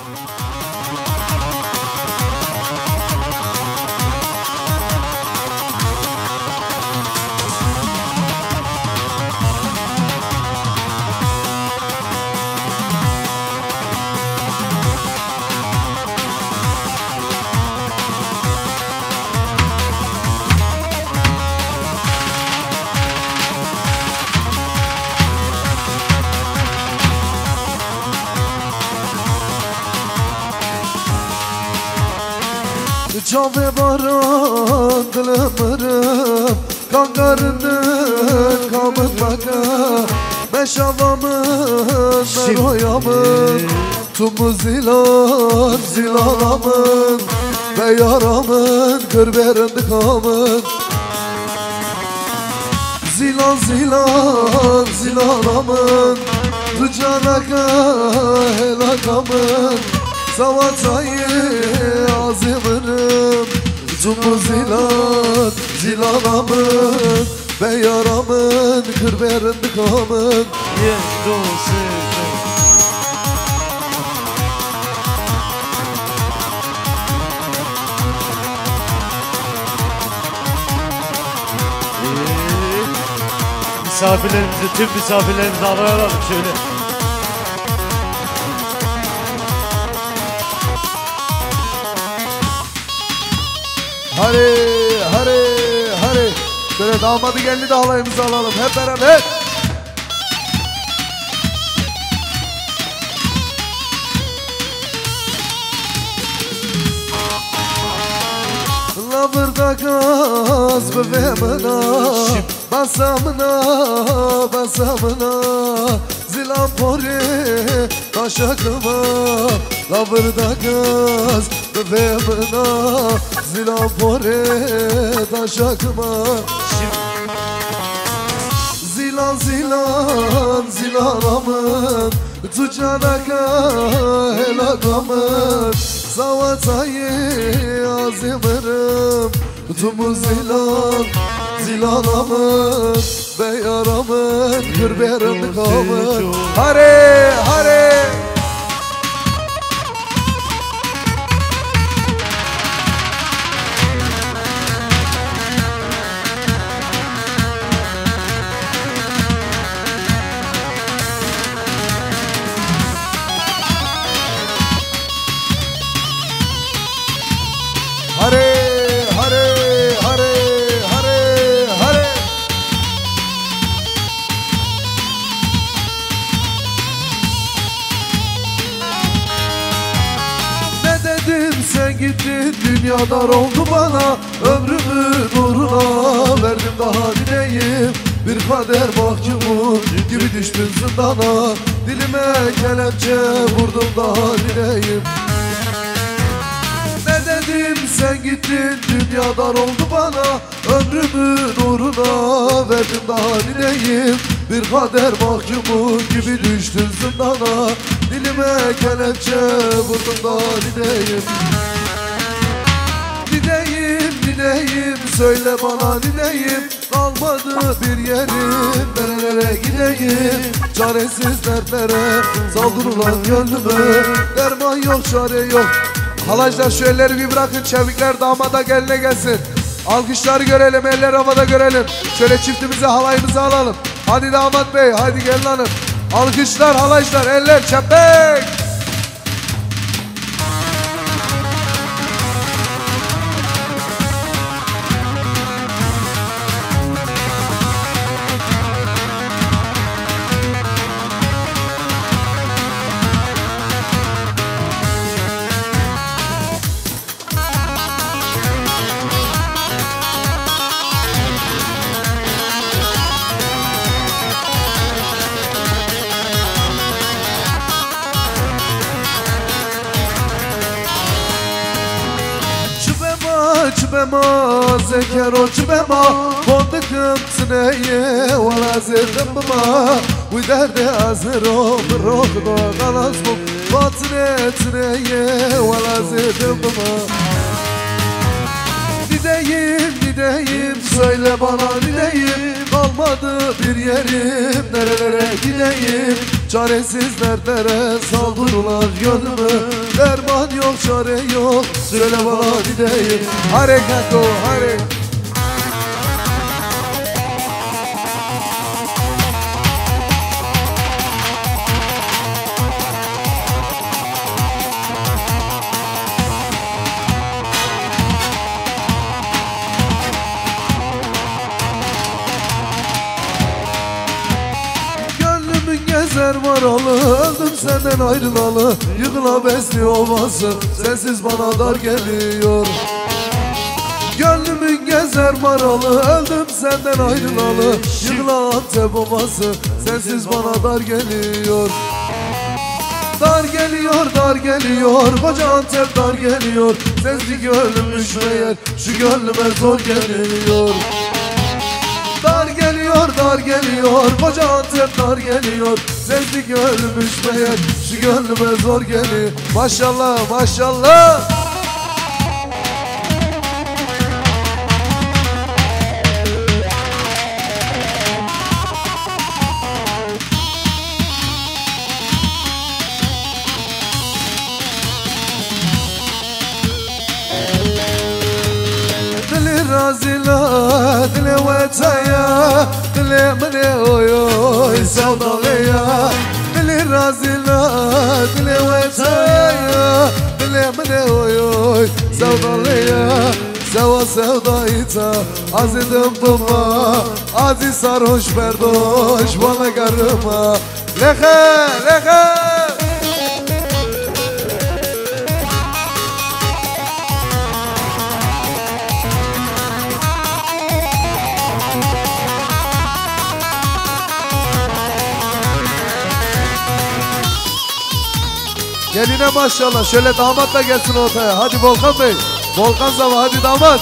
Can ve baran dilemerim Kangarının kamın baka Meşavamın meroyamın Tumu zilan zilanamın Ve yaramın kırberin kamın Zilan zilan zilanamın Tucanaka helakamın Savatayı azimrim Tumu zilan zilanamın Ve yaramın kırberin kamın Misafirlerimizi, tüm misafirlerimizi arayalım şöyle. Hadi, hadi, hadi. Böyle damadı geldi de halayımızı alalım hep beraber. Lavırda gaz bevemina Basamına, basamına Zilan pori taşakıma Lavırda gaz bevemina Zilan pori taşakıma Zilan zilan zilanamın Tucanaka helakamın Savatayı azimrim Tumu zilan zilanamın Ve yaramın kırberin kamın Hare hare Hare hare hare hare hare Ne dedim sen gittin dünya dar oldu bana Ömrümün uğruna verdim daha dileyim Bir kader mahkumu gibi düştün zindana Dilime kelepçe vurdum daha dileyim Sen gittin dünya dar oldu bana Ömrümün uğruna verdim daha dileyim Bir kader mahkumu gibi düştün zindana Dilime kelepçe vurdum daha dileyim Dileyim dileyim söyle bana dileyim Kalmadı bir yerim nerelere gideyim Çaresiz dertlere saldırılan gönlüme Derman yok çare yok Halaclar şu elleri bir bırakın, çevikler damada geline gelsin. Alkışları görelim, eller havada görelim. Şöyle çiftimize halayımızı alalım. Hadi damat bey, hadi gelin hanım. Alkışlar, halaclar, eller çepek. Çubema zekero çubema Fondakım tıneye Vala zirdim bima Bu derde azero Rokdo galasmum Fatine tıneye Vala zirdim bima Gideyim söyle bana gideyim Kalmadı bir yerim nerelere gideyim Çaresiz dertlere saldırırlar gönlümü. Derman yok, çare yok, söyle bana gideyim. Harekat o hareket. Gezer varalı, öldüm senden ayrılalı. Yıkıla besli ovası, sensiz bana dar geliyor. Gönlümün gezer varalı, öldüm senden ayrılalı. Yıkıla Antep ovası, sensiz bana dar geliyor. Dar geliyor, dar geliyor, koca Antep dar geliyor. Sensiz gönlümüş meğer, şu gönlüme zor geliyor. Dar geliyor, dar geliyor, koca Antep dar geliyor. Sensiz gönlümüş meğer, şu gönlüme zor geliyor. Maşallah, maşallah. Razila dile vetaya dile mene oy sevdalıya. Dile razila dile vetaya dile mene oy sevdalıya. Seva sevdayita azidim baba, aziz sarhoş berdoş bana karıma. Lehe lehe. Geline maşallah, şöyle damat da gelsin ortaya. Hadi Volkan Bey, Volkan Zava, hadi damat.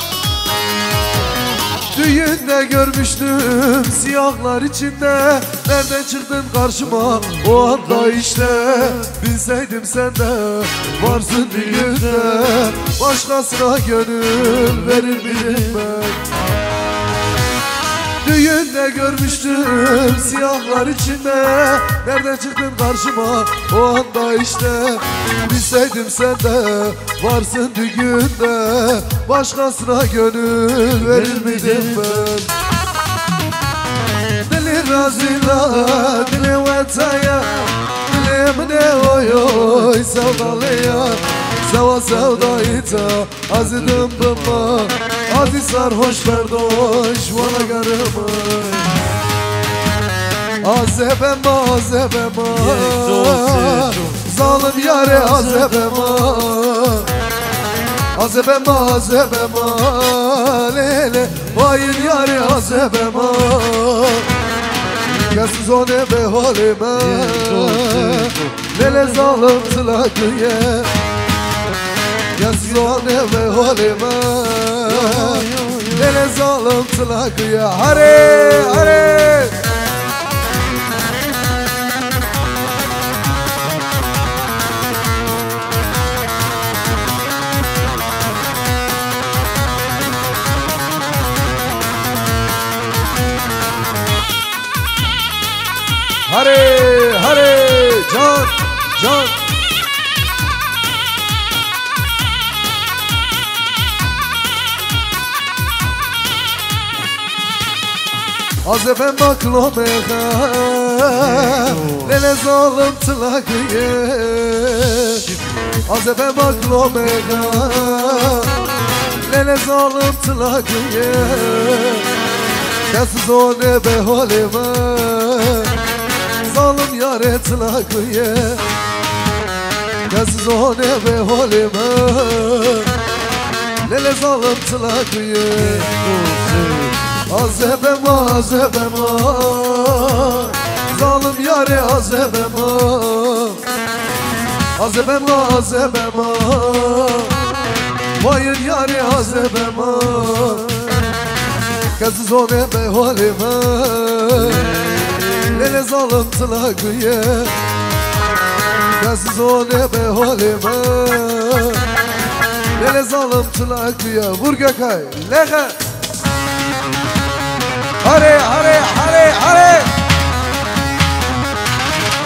Düğünde görmüştüm siyahlar içinde. Nereden çıktın karşıma o anda işte. Bilseydim sen de varsın düğünde, başkasına gönül verir miydim ben? Düğünde görmüştüm siyahlar içinde. Nereden çıktın karşıma o anda işte. Bilseydim sen de varsın düğünde, başkasına gönül verir miydim ben? Dili razila dili vetaya dili mine oy oy sevdalıya. Seva sevdayita azidim baba, aziz sarhoş berdoş bana karıma. Azebema azebema zalim yare azebema. Azebema azebema lele vayın yare azebema. Kesiz o ne be halime lele zalim tılakıye. Yazıone ve halime lele zalim tılakıya. Hare hare. Hare hare can can. Azefem baklo meha lele zalim tılakıye. Azefem baklo meha lele zalim tılakıye. Kesiz o ne be halime zalim yare tılakıye. Kesiz o ne be halime lele zalim tılakıye. Azebema azebema zalim yare azebema. Azebema azebema vayır yare azebema. Kesiz o ne be halime lele zalim tılakıye. Kesiz o ne be halime lele zalim tılakıye. Vur Gökay lehe. Hare hare hare hare.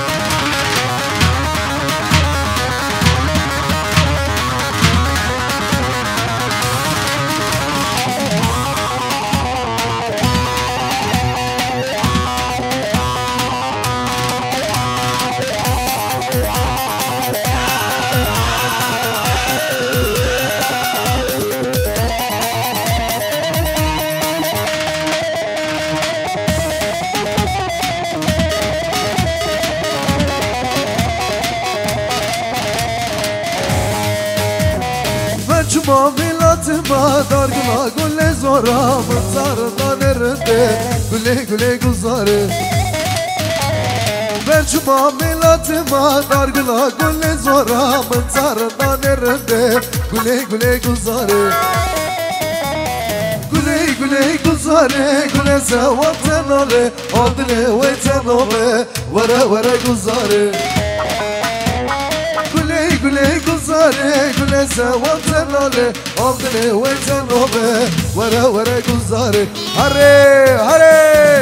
Berçuma millatıma dargına gülle zoramın sarından erinde güle güle guzarı Berçuma millatıma dargına gülle zoramın sarından erinde güle güle guzarı Güle güle guzarı güle sevapten ale adile ve tenome vere vere guzarı Güle güle guzare güle sevapten ale Avdine ve tenome vere vere guzare Hare hare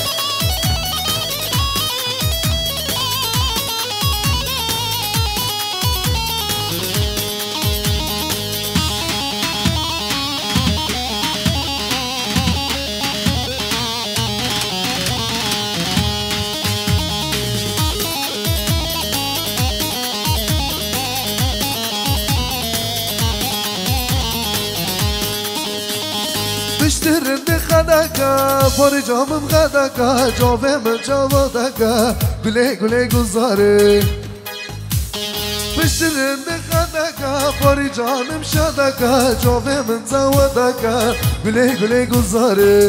Dişlerinde kadaka, paricamım kadaka Cavemin cavadaka, güle güle guzarı Dişlerinde kadaka, paricanım şadaka Cavemin cavadaka, güle güle guzarı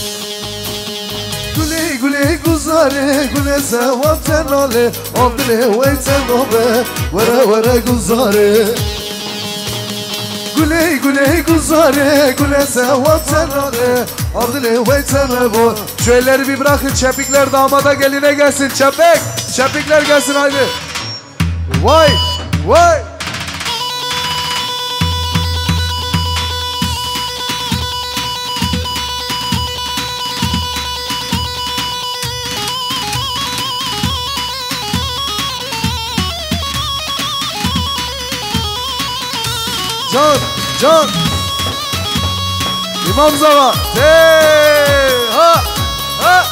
Güle güle guzarı, güle sevapten ale Abdile ve tenome, vere vere guzarı Güle güle guzare, güle sevapten ale Abdile ve tenebo Şu elleri bir bırakın, çepikler damada geline gelsin Çepik, çepikler gelsin haydi Vay, vay Can, can İmam Zava ha, ha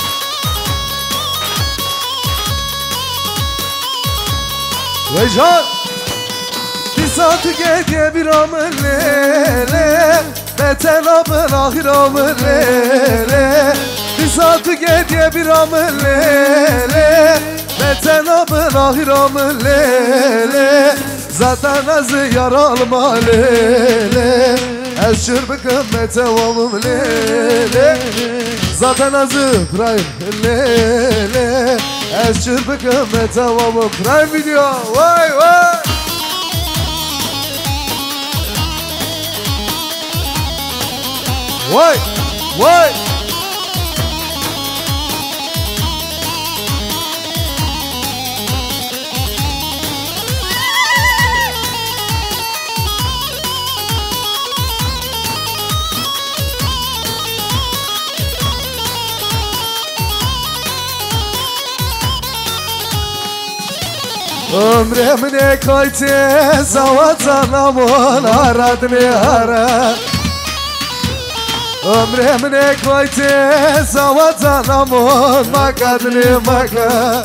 Ve can Bir saat gediye bir amellere Beten amel ahir amellere Bir saat gediye bir amellere Beten amel ahir amellere Zaten azı yaralma lele Ez şırbıkım metevamım lele Zaten azı prime lele Ez şırbıkım metevamım prime video Vay vay Vay vay Ömrümne kayte zavatanamon aradni ara Ömrümne kayte zavatanamon makadni maka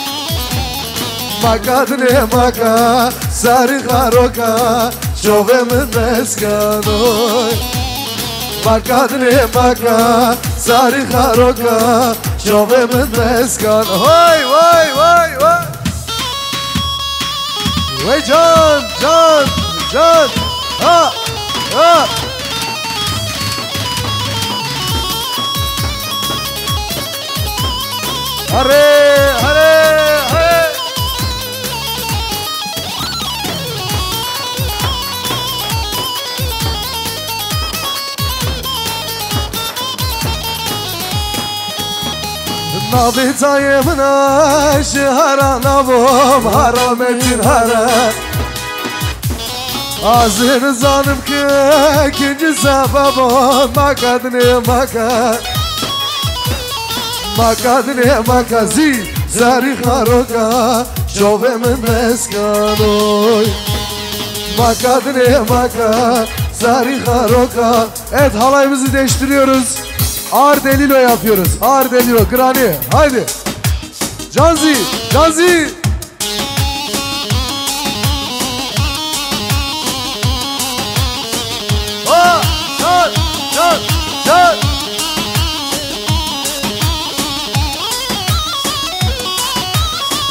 Makadni maka sari haroka Çovemin meskanoy Makadni maka sari haroka Çovemin meskanoy Vay vay vay Vay can, can, can, ha, ha Hare, hare, hare Nabitayımına şiharanavum harametin hara Azir zanım ki ikinci sebebon makadni maka Makadni maka zari haroka Şovemin meskanoy Makadni maka zari haroka Evet halayımızı değiştiriyoruz Ağır delilo yapıyoruz. Ağır delilo. Granny. Haydi. Canzi. Canzi. Ha. Can. Can. Can.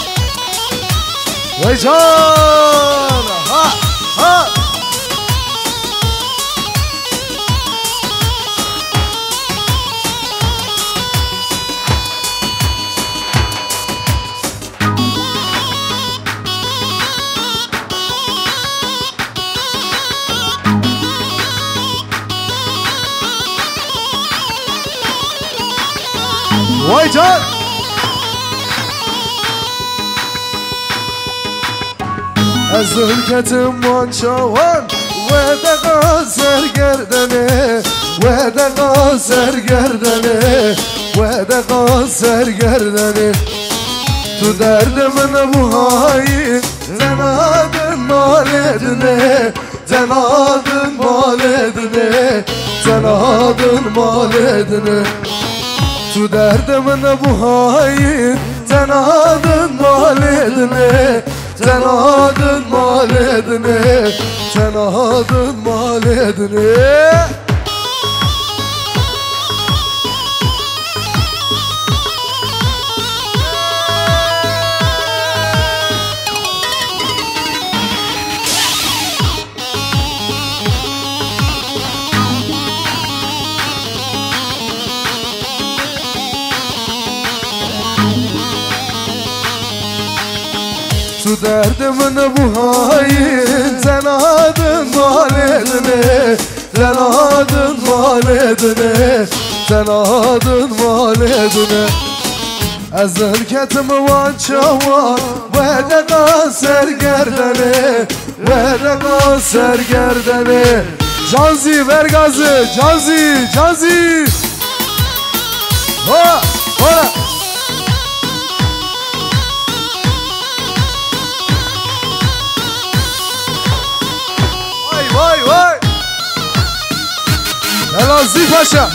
Vay can. Ha. Ha. وای جان از ذلکتمان چاوان و دقا سرگردنه و دقا سرگردنه و دقا سرگردنه تو درد من بوهایی تنادن مالدنه تنادن مالدنه تنادن مالدنه تو درد من بوهایی تنادن مالدنه تنادن مالدنه تنادن مالدنه تو درد من بوهایی تنادن مالدنه تنادن مالدنه تنادن مالدنه از ذلکتم وان چاوان و دقا سرگردنه و دقا سرگردنه جانزی برگازه جانزی جانزی ها ها وای وای الازی پاشا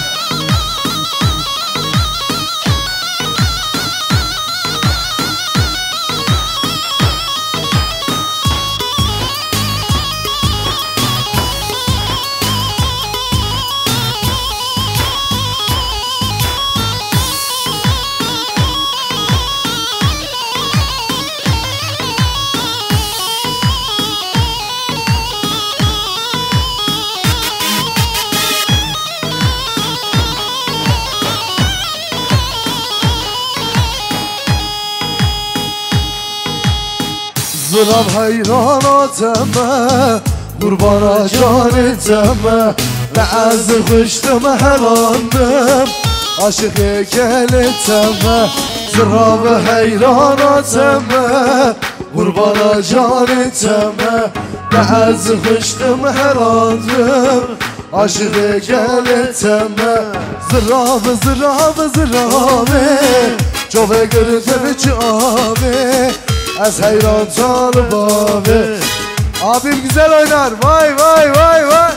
زلم حیراناتمه قربانا جانتمه لعز خشتم هراندم عاشق گلتمه زراب حیراناتمه قربانا جانتمه لعز خشتم هراندم عاشق گلتمه زراب زراب زرابه جوه گرده جامه از حیران طالبابه abim güzel oynar vay vay vay vay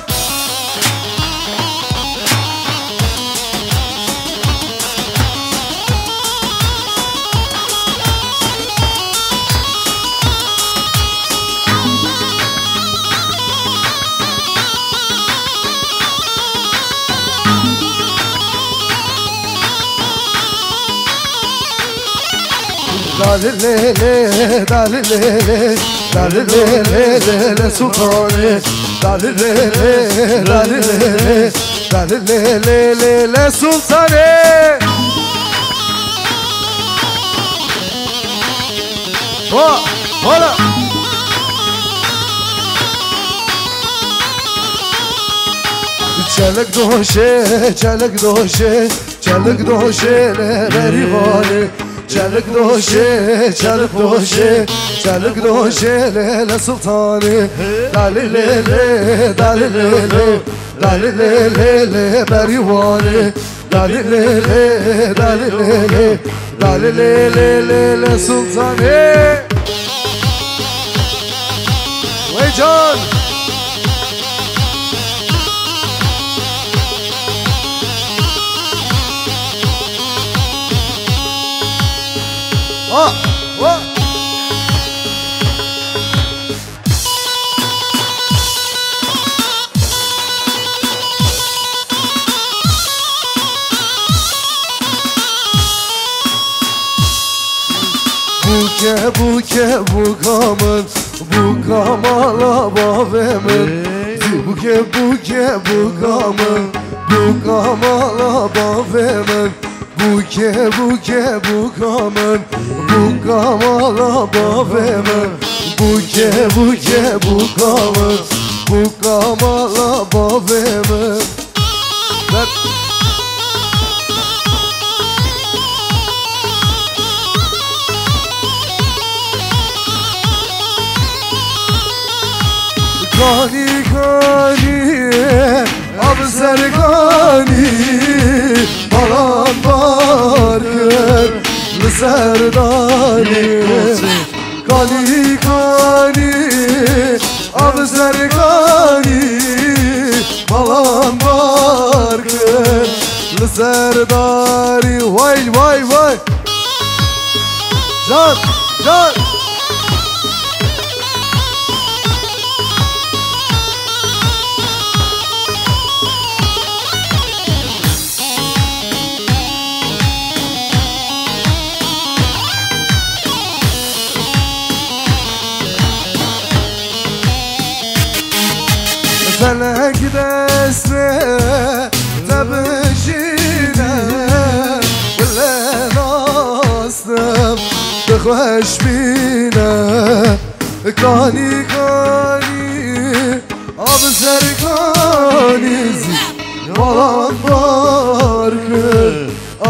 Dale le le, dale le le, dale le le le le sultane. Dale le le, dale le le, dale le le le le sultane. Oh, hola. Çalık doşe, çalık doşe, çalık doşe le berivane. Çalık doşe, çalık doşe, çalık doşe le le sultane. Dali le le, dali le le, dali le le le berivane. Dali le le, dali le le, dali le le le le sultane. Vay can. Oh, oh. Buke bu kamala bavemin. Buke bu kamala bavemin. Buke bu kamala bavemin. Buke bu kamala bavemin. کانی کانی آب سرکانی بالان بار کرد لسردانی کانی کانی آب سرکانی بالان بار کرد لسرداری وای وای وای جان جان فلك دسته تبجينا ولا ناصم تخوش بينا كاني كاني أبصر كاني زي والله بارك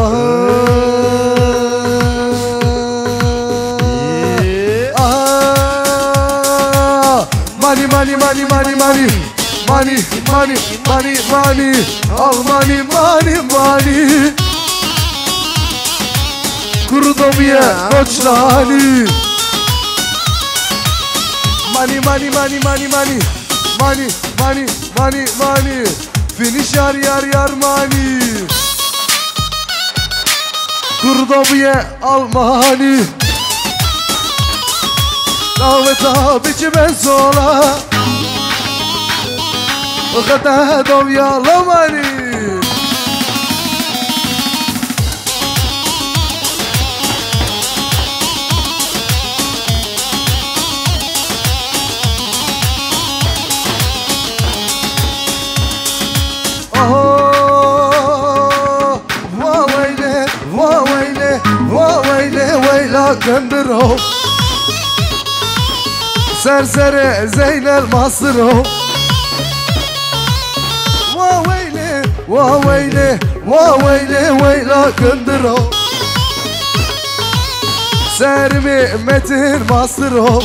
ماني ماني ماني ماني ماني Money, money, money, money, all money, money, money. Kurdobiye, Koçlani. Money, money, money, money, money, money, money, money, money. Finish yar yar yar money. Kurdobiye, Almani. Davet abici ben sola. وخدها يا لماني وويلي وويلي وويلي ويلا كندرو سرسري زين المصرو وويلي وويلي ويلا كندرو سرمي متر مصرو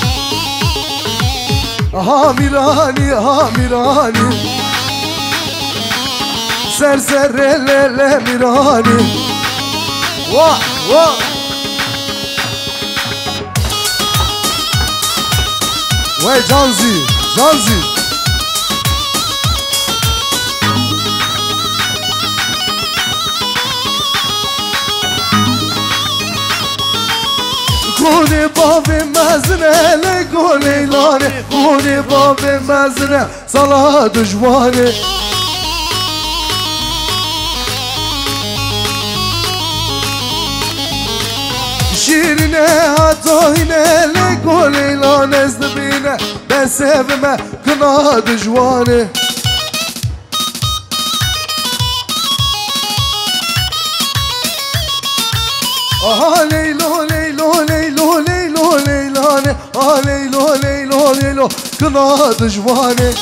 هاميراني هاميراني سرسر ليلة ميراني واه واه وي جانزي جانزي كوني بابي مزنة لقولي لاني كوني بابي مزنة صلاة جواني شيرينة هاتوينة لقولي لاني زدبينة بس هفمة كناد جواني ليلو ليلو ليلو ليلو ليلاني ليلو ليلو ليلو كناد جواني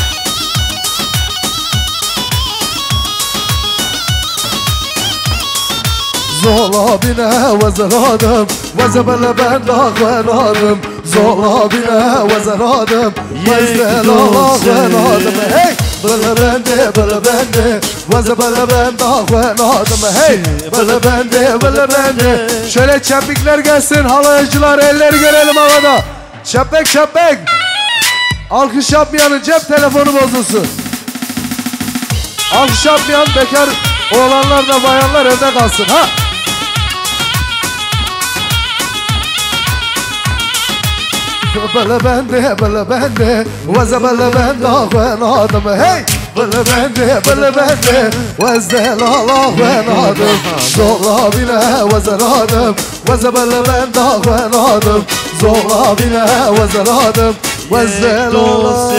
زولا بنا وزرادم وزبل بنداغ ونادم زولا بنا وزرادم وزبل ونادم هي بلا بنده وزبل bendağ ونادم hey bala bende şöyle çepikler gelsin halaycılar elleri görelim havada çepek çepek alkış yapmayanın cep telefonu bozulsun alkış yapmayan bekar oğlanlar da bayanlar evde kalsın ha bala bende وزبل bendağ ونادم hey بلا بنده وزدل الله ونادم زولا بنا وزرادم وزبل بنداغ ونادم زولا بنا وزرادم وزدل الله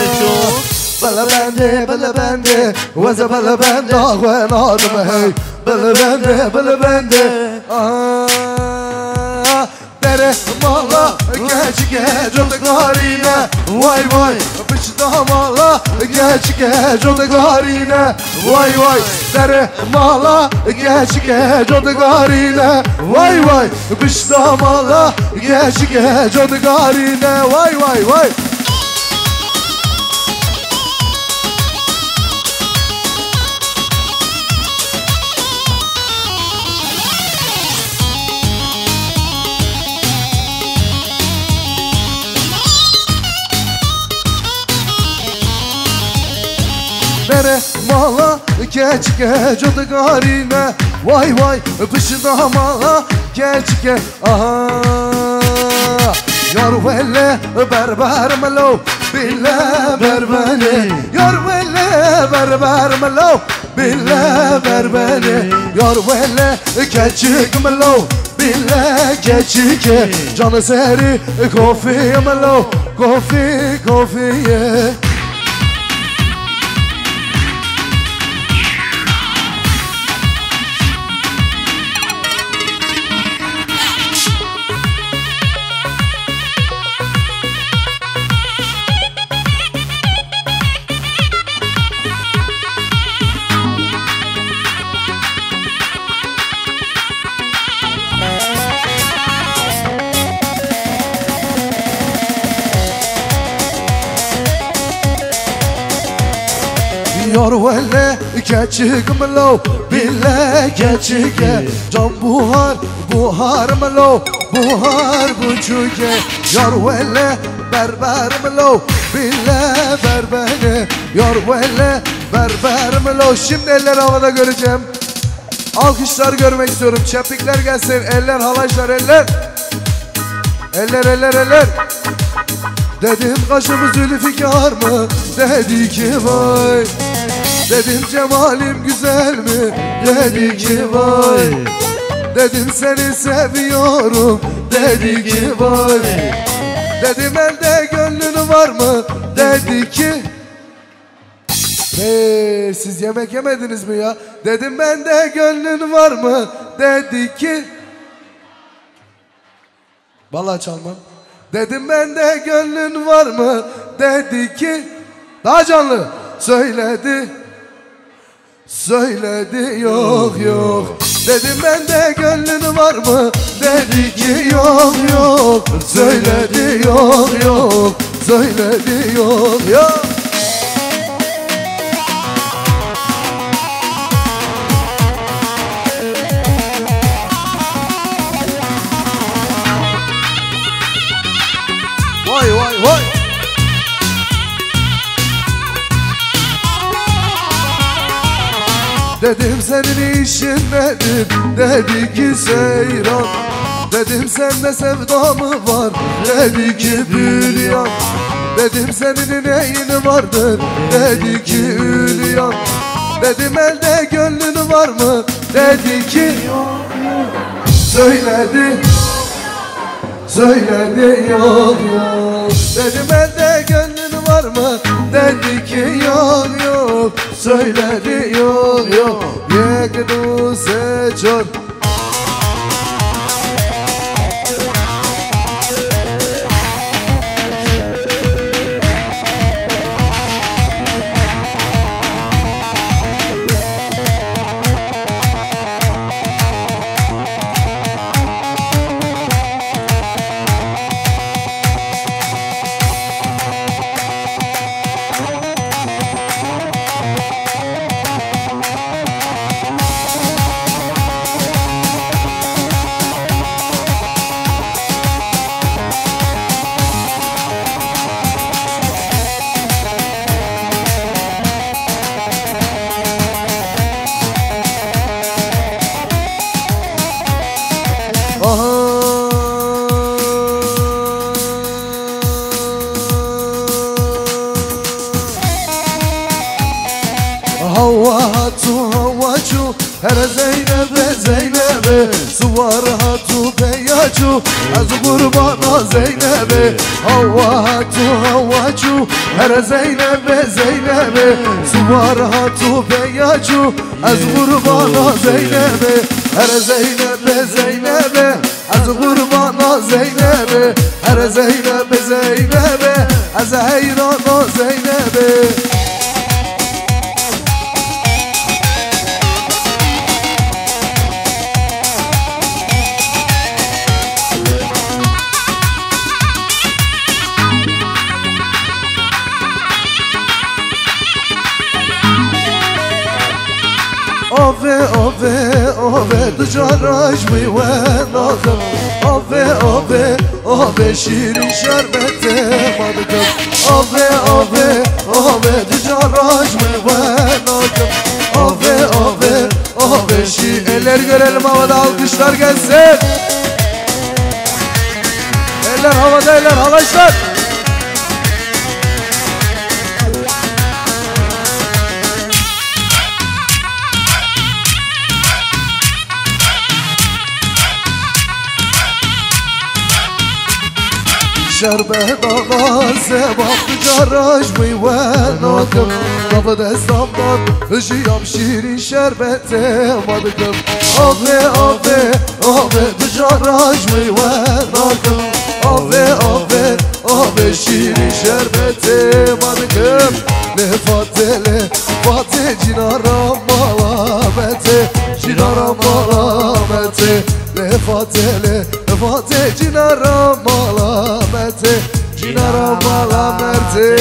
بلا بنده وزبل بنداغ ونادم هي بلا بنده dere mala geç geç o da garine vay vay bıçta mala geç geç o da garine vay vay dere mala geç geç o da garine vay vay bıçta mala geç geç o da garine vay vay vay velle mala geç geç o da garine vay vay öpüşüne mala geç geç aha yar velle berber melo bille berbeni yar velle berber melo bille berbeni yar velle keçik melo bille keçik canı seri kofi melo kofi kofiye yar velle keçik melo bille keçik can buhar buhar melo buhar buçuke yar velle berber melo bille berbeni yar velle berber melo şimdi eller havada göreceğim alkışlar görmek istiyorum çepikler gelsin eller halaşlar eller eller dedim kaşımız zülfikar mı dedi ki vay dedim cemalim güzel mi dedi ki vay dedim seni seviyorum dedi ki vay dedim elde gönlün var mı dedi ki siz yemek yemediniz mi ya dedim bende gönlün var mı dedi ki vallahi çalmam dedim bende gönlün var mı dedi ki daha canlı söyledi söyledi yok yok dedim bende gönlün var mı dedi ki yok yok söyledi yok yok söyledi yok yok vay vay vay dedim senin işin nedir dedi ki seyran dedim sende sevda mı var dedi ki büryan dedim senin neyin vardır dedi ki ülyan dedim elde gönlün var mı dedi ki söyledi söyledi yok yok dedim elde gönlün var mı dedi ki yok yok söyledi yok yok yekdu seçon her Zeynep'e Zeynep'e suvar hatu peyaçu az kurbana Zeynep'e Havva hatu havvaçu her Zeynep'e Zeynep'e suvar hatu peyaçu az kurbana Zeynep'e her Zeynep'e Zeynep'e az kurbana Zeynep'e her Zeynep'e Zeynep'e az heyrana Zeynep'e Ove, ove, ove, dışarıç mı nazım Ove, ove, ove, şirin şerbete madıkım Ove, ove, ove, dışarıç mı nazım görelim havada alkışlar gelsin. Eller havada eller halaşlar. شربت آغازه وقت جراش میوناکم نام دستم داد بجیم شیرین شربته مادکم آبه آبه آبه بجراش میوناکم آبه آبه آبه شیرین شربته مادکم لفاته لفاته جنارم مالامته جنارم مالامته لفاته لفاته جنارم مالامته جنارم مالامته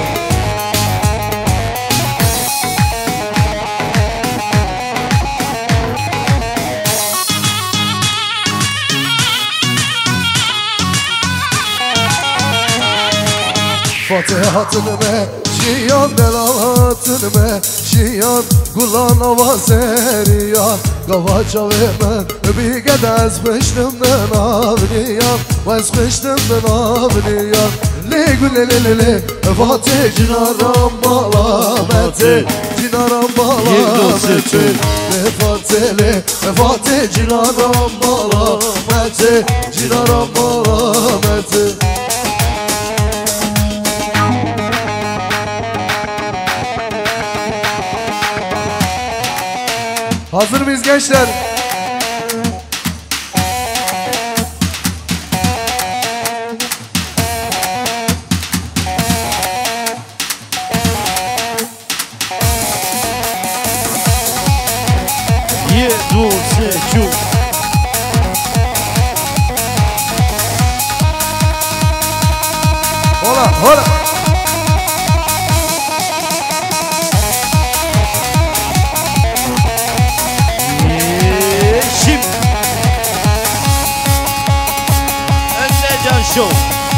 Fatiha'tınme, şiyan delalatınme, şiyan gulan avazeriyan, Gavaça vermen, bir gedez piştimden avniyan, Vez piştimden avniyan, Le güle le le le, Fatih cinaram balameti, cinaram balameti, Le Fatih le, Fatih cinaram balameti, cinaram balameti. Hazır mıyız gençler? Hola, hola. Show.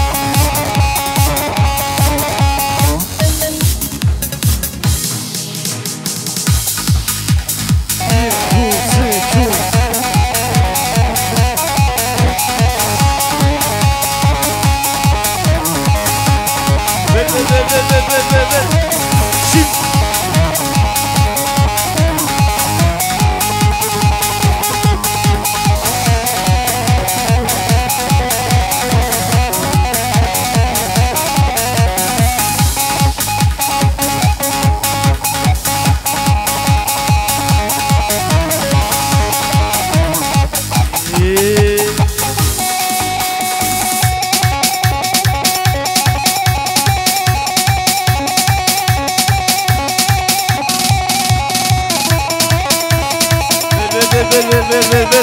Ver.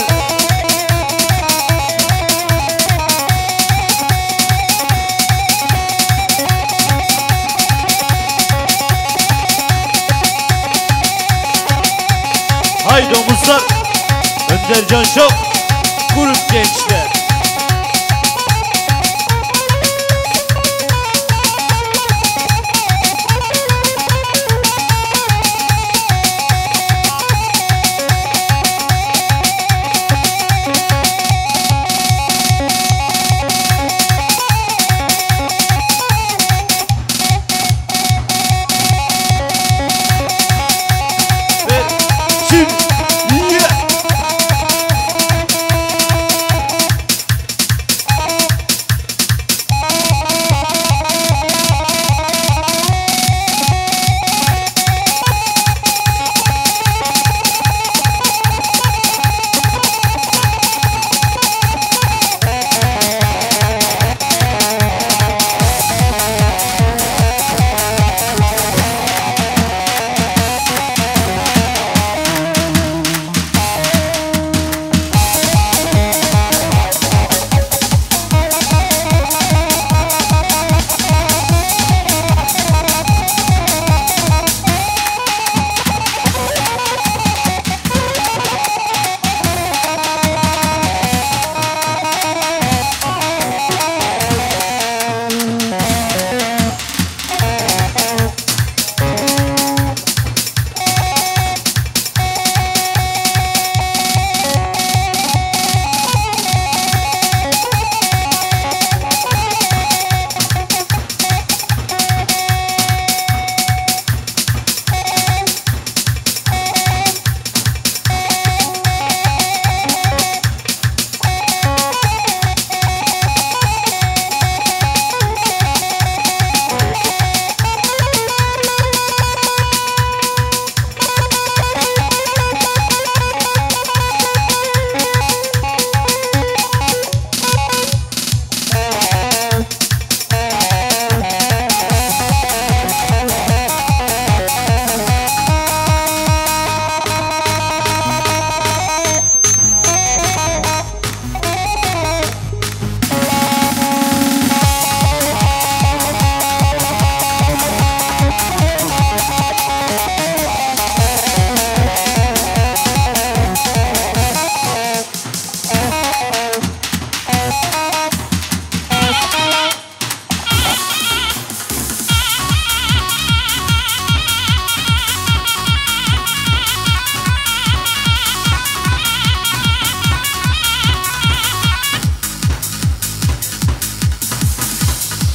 Haydi omuzlar. Önder Can Show. Grup gençler.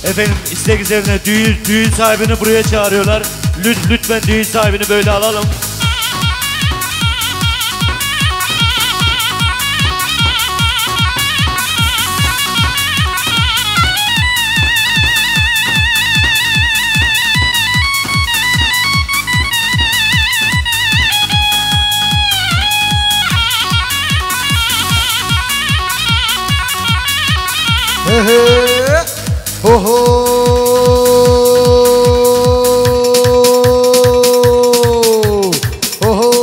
Efendim istek üzerine düğün sahibini buraya çağırıyorlar. Lütfen düğün sahibini böyle alalım. He he, ho ho, ho ho,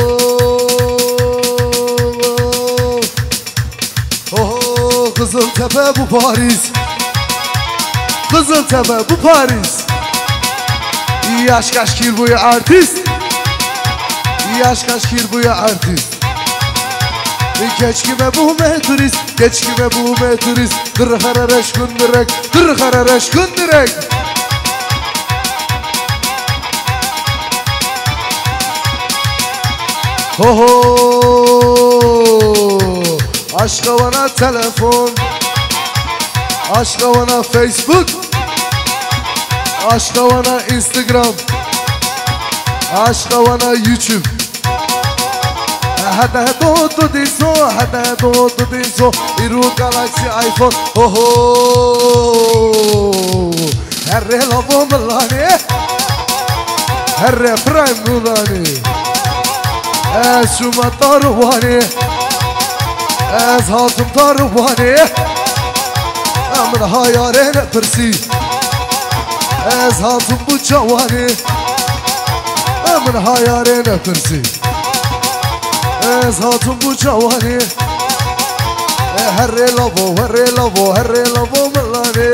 ho ho. Kızıltepe bu Paris, Kızıltepe bu Paris. Yaş kaç kil bu ya artist, yaş kaç kil bu ya artist. Geç kime bu meturist, geç kime bu meturist. Kırıkara reşkun direk, kırıkara reşkun direk. Ho ho, aşka bana telefon, aşka bana Facebook, aşka bana Instagram, aşka bana YouTube. هذا دوت ديسو هذا دوت ديسو إيرو جالاكسي آيفون هو هرّي لابو ملاني هرّي برايم ملاني شو ما طارواني هاتم طارواني من هايارين برسي هاتم بجواني من هايارين برسي هاتم بو جواني هرّي لابو هرّي لابو هرّي لابو ملاني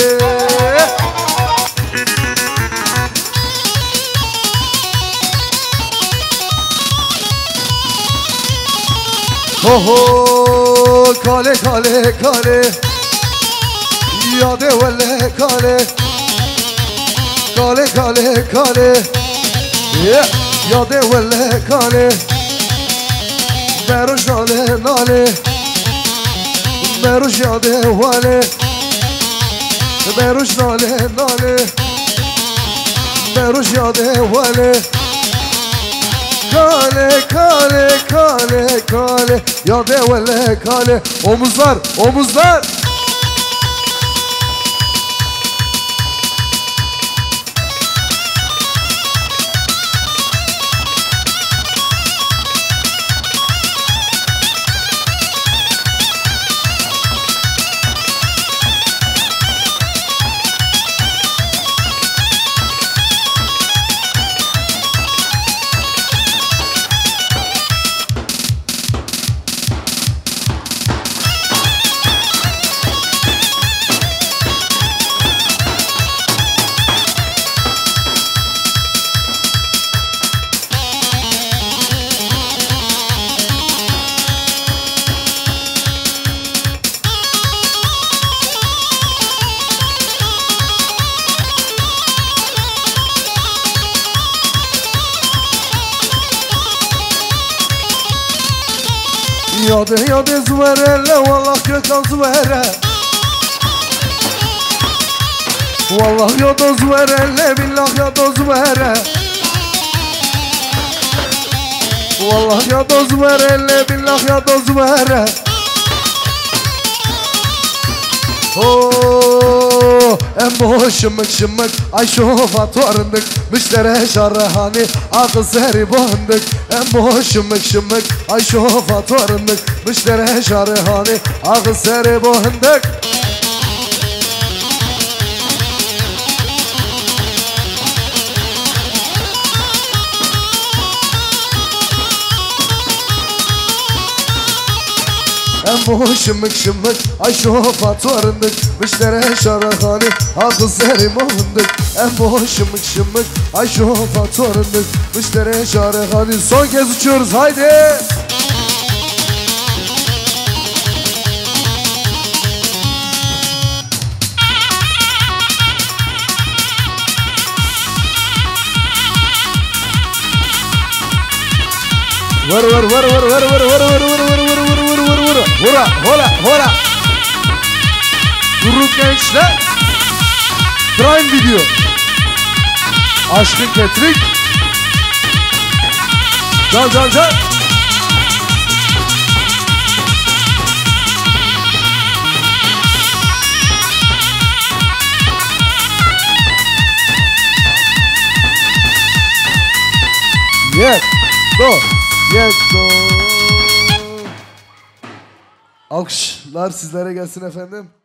هو هو كالي كالي كالي يادي ولا كالي كالي كالي كالي يادي ولا كالي مروش ناله ناله مروش یاده واله مروش ناله ناله مروش یاده واله kale kale kale kale yade vele kale omuzlar omuzlar. Yade yade zverele vallah gökan zvere Vallah yada zverele billah yada zvere Vallah yada zverele billah yada zvere Oh, embo şımık şımık ay şofat varındık müştere şarahani akıl seri boğundık embo şımık şımık ay şofat varındık müştere şarahani akıl seri boğundık. Embo şımık şımık ay şofat varındık müştere şarahani akıl seri boğundık embo şımık şımık ay şofat varındık müştere şarahani. Son kez uçuyoruz haydi. Vur vur vur vur vur vur vur vur vur vur vur hora hora hora. Durun gençler. Prime Video. Aşkın Ketrik. Can can can. Yes, go, yes, go. Alkışlar sizlere gelsin efendim.